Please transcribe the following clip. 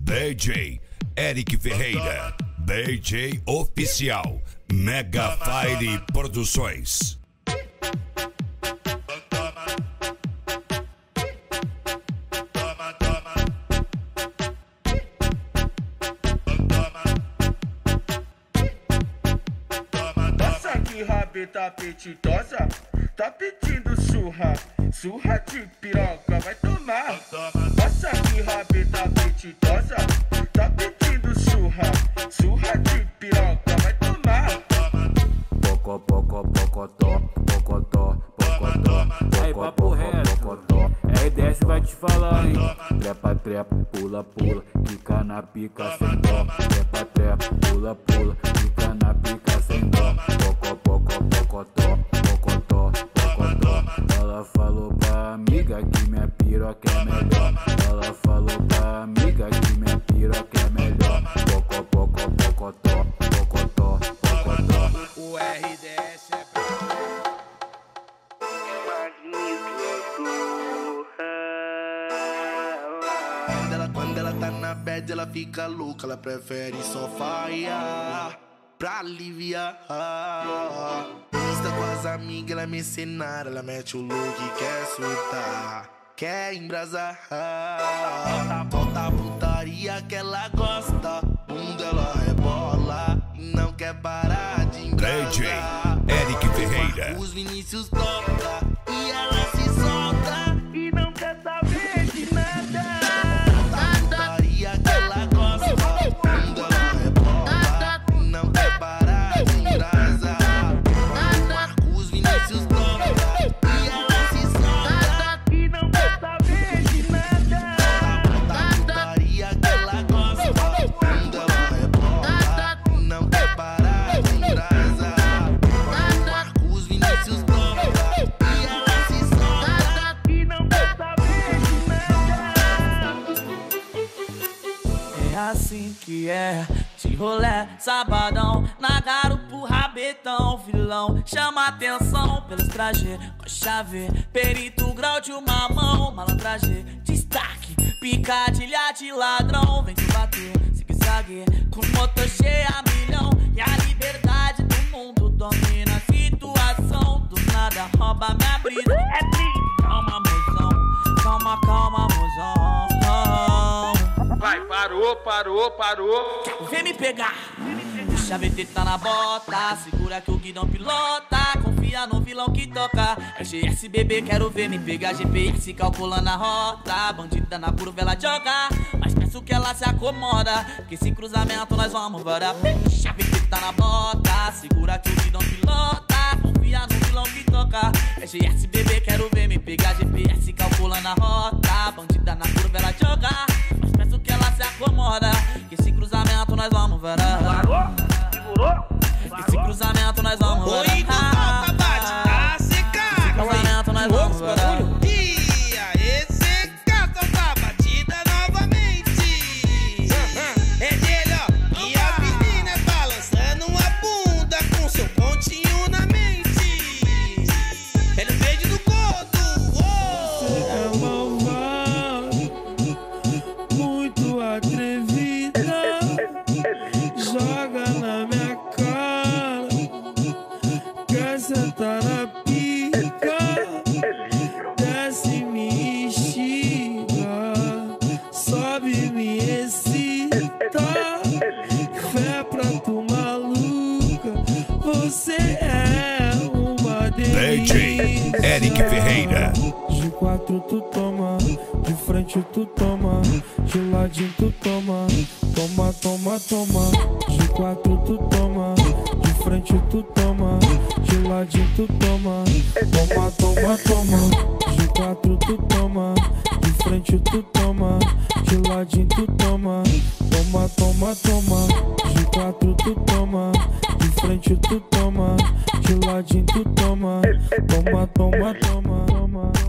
DJ Eric Ferreira, DJ oficial, Mega Fire Produções. Nossa, que rabeta apetitosa, tá pedindo surra, surra de piroca, vai tomar. Nossa, que rabeta apetitosa, tá pedindo surra, surra de piroca, vai tomar. Pocó, pocó, pocotó, pocotó, pocotó. Aí, papo reto, RDS vai te falar, hein? Trepa, trepa, pula, pula, fica na pica sem dó. Trepa, trepa, pula, pula, fica na pica sem dó. Pocó, pocó, pocotó, pocotó, pocotó. Ela falou pra amiga que minha piroca é melhor. Ela falou pra amiga que minha piroca é melhor. Pocó, pocó, pocotó, pocotó, pocotó. O RDS é pra Quando ela tá na bad, ela fica louca. Ela prefere só faia pra aliviar. Insta com as amigas, ela é mercenária. Ela mete o look e quer surtar, quer embrasar. Volta a putaria que ela gosta. Bunda ela rebola e não quer parar de embrasar. DJ Eric Ferreira. Os Vinícius toca e ela se solta e não quer saber de nada. Assim que é, de rolé, sabadão, na garupa, rabetão, vilão, chama atenção pelos trajes, com chave, perito, grau de uma mão, malandragem, destaque, picadilha de ladrão, vem te bater, zigue-zague, com motor cheio a milhão, e a liberdade do mundo domina a situação, do nada rouba minha brisa, é triste, calma, mozão, calma, calma, mozão. Vai, parou. Vem me pegar. Deixa a VT tá na bota, segura que o guidão pilota, confia no vilão que toca. RGS bebê, quero ver me pegar. GPS calculando a rota, bandida na curva ela joga, mas peço que ela se acomoda, que esse cruzamento nós vamos embora. Deixa a VT tá na bota, segura que o guidão pilota, confia no vilão que toca. RGS bebê, quero ver me pegar. GPS calculando a rota, bandida na curva ela joga, mas peço que ela se acomoda, que esse cruzamento nós vamos varar. Parou? Segurou? Esse cruzamento nós vamos varar. Oi, toca, bate, seca. Esse cruzamento nós vamos varar. E aí, seca, toca, batida novamente. É dele, ó. E a menina balançando a bunda com seu pontinho na mente. Ele veio do codo. É malvado, muito atrevida, joga na minha cara, quer sentar na pica, desce me instiga, sobe me excita, fé pra tu maluca, você é uma delícia. DJ Eric Ferreira. De quatro tu toma, de frente tu toma, de ladinho tu toma, toma, toma, toma. De quatro tu toma, de frente tu toma, de ladinho tu toma, toma, toma, toma. De quatro tu toma, de frente tu toma, de ladinho tu toma, toma, toma, toma. De quatro tu toma, de frente tu toma, de ladinho tu toma, toma, toma, toma, toma.